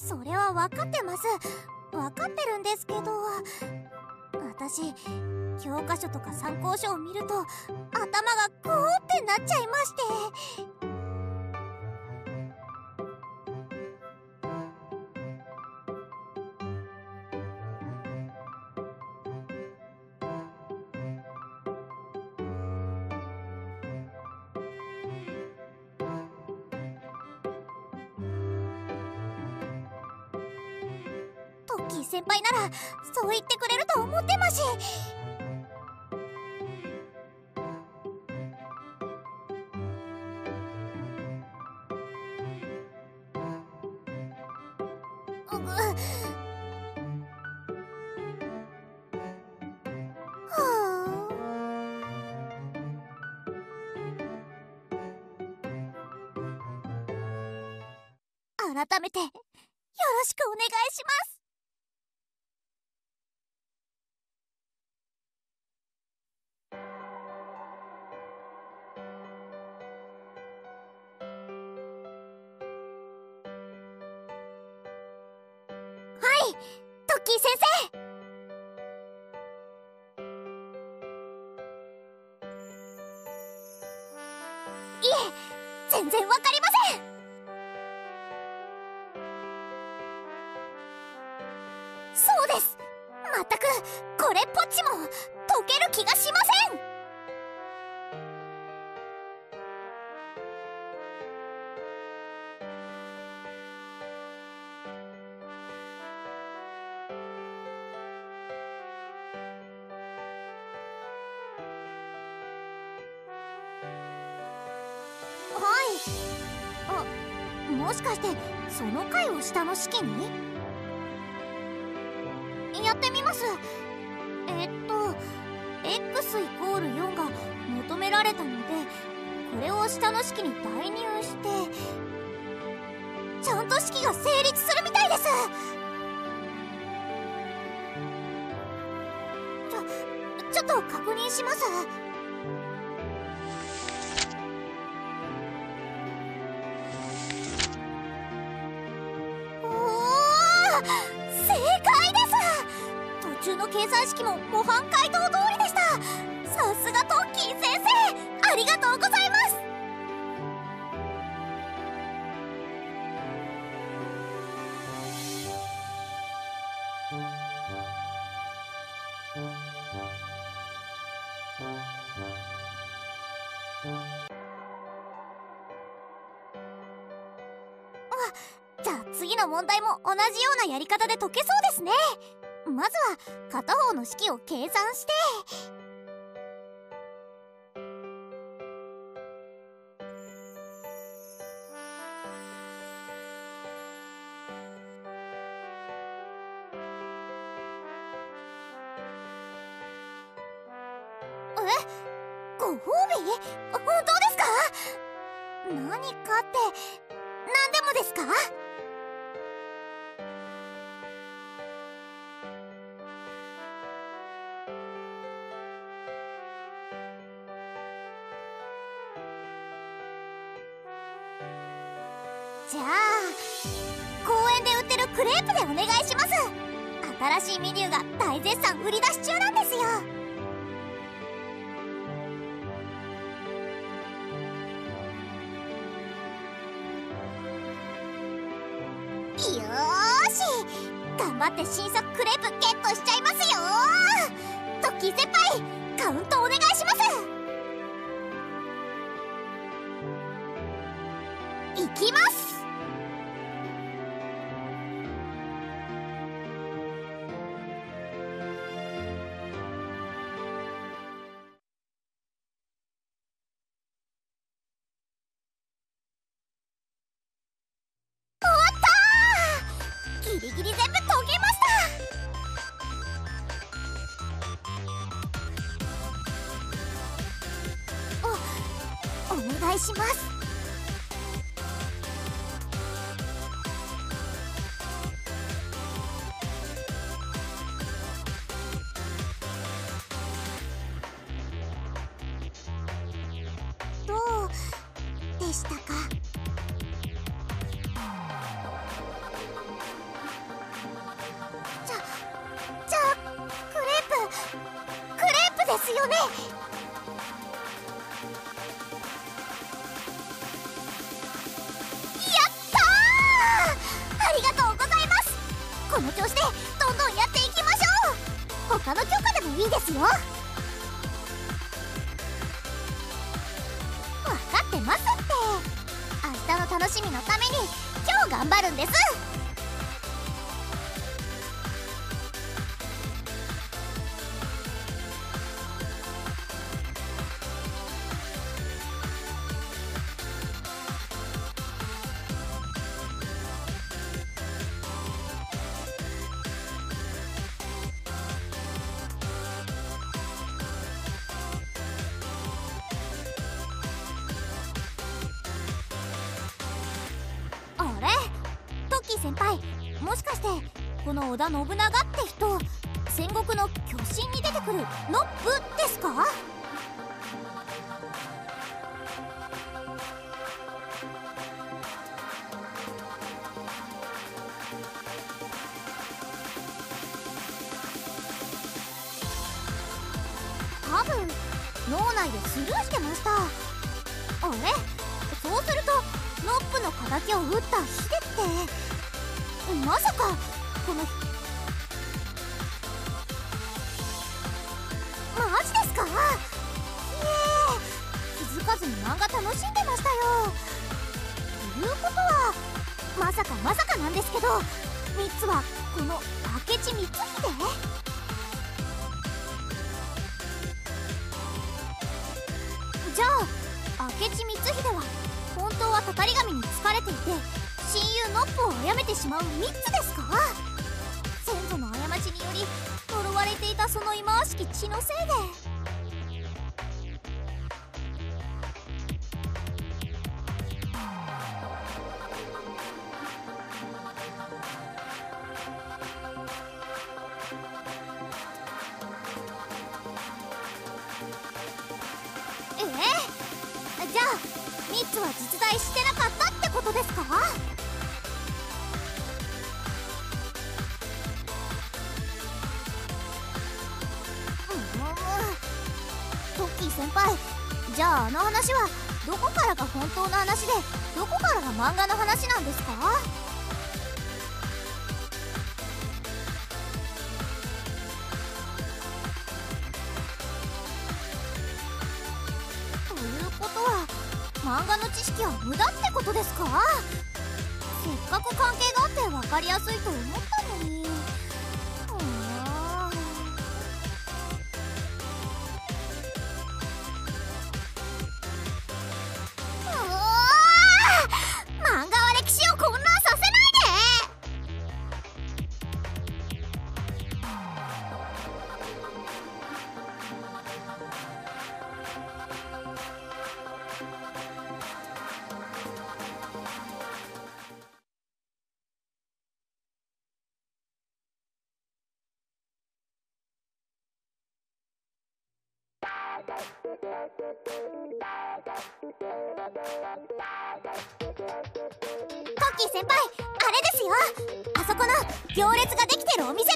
それは分かってます。分かってるんですけど、私教科書とか参考書を見ると頭がこうってなっちゃいまして。トッキー先輩ならそう言ってくれると思ってまし。改めてよろしくお願いします。はい、トッキー先生。いえ、全然わかりません。そうです、全くこれっぽっちも解ける気がしません。もしかしてその回を下の式にやってみます。x イコール4が求められたので、これを下の式に代入してちゃんと式が成立するみたいです。ちょっと確認します。正解です。途中の計算式も模範解答通りでした。さすがトッキー先生、ありがとうございます。じゃあ次の問題も同じようなやり方で解けそうですね。まずは片方の式を計算して、ご褒美？本当ですか？何かって何でもですか？じゃあ公園で売ってるクレープでお願いします。新しいメニューが大絶賛売り出し中なんですよ。よーし、頑張って新作クレープゲットしちゃいますよ。トッキー先輩、カウントお願いします。いきます。ギリギリ全部解けました。お願いします。どうでしたか？ よね。やったー、ありがとうございます。この調子でどんどんやっていきましょう。他の許可でもいいですよ。分かってますって。明日の楽しみのために今日頑張るんです。先輩、もしかしてこの織田信長って人、戦国の巨神に出てくるノップですか？多分脳内でスルーしてました。あれ、そうするとノップの敵を撃ったヒデってまさかこのマジですか？気づかずに漫画楽しんでましたよ。ということはまさかなんですけど、3つはこの明智光秀？じゃあ明智光秀は本当はたたり神に疲れていて親友ノップを殺めてしまう3つですか？先祖の過ちにより呪われていたその忌まわしき血のせいで。じゃあ3つは実在してなかったってことですか？トッキー先輩、じゃああの話はどこからが本当の話でどこからが漫画の話なんですか？ということは漫画の知識は無駄ってことですか？せっかく関係があって分かりやすいと思ったのに。漫画は歴史を混乱させないトッキー先輩、あれですよ。あそこの行列ができてるお店です。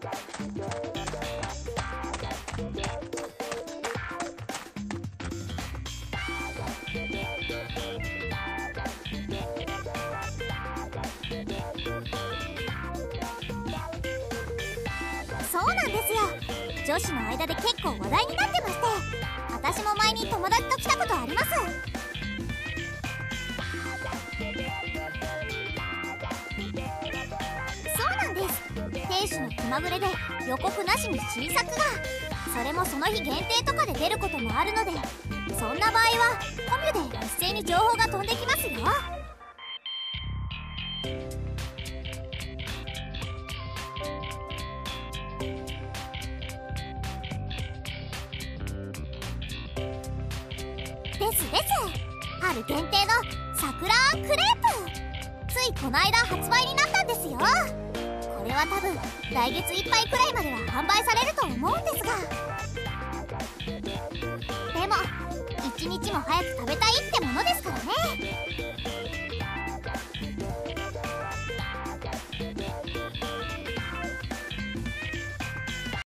そうなんですよ。女子の間で結構話題になってまして、私も前に友達と来たことあります。そうなんです。店主の気まぐれで予告なしに新作が、それもその日限定とかで出ることもあるので、そんな場合はコミュで一斉に情報が飛んできますよ。です春限定の桜あんクレープ、ついこの間発売になったんですよ。これは多分来月いっぱいくらいまでは販売されると思うんですが、でも一日も早く食べたいってものですからね。